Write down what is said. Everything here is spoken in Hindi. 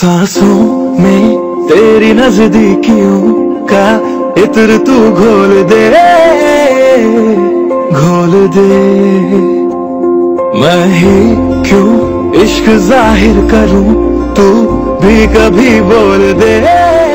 सांसों में तेरी नजदीकियों का इत्र तू घोल दे, घोल दे। मैं ही क्यों इश्क जाहिर करूं, तू भी कभी बोल दे।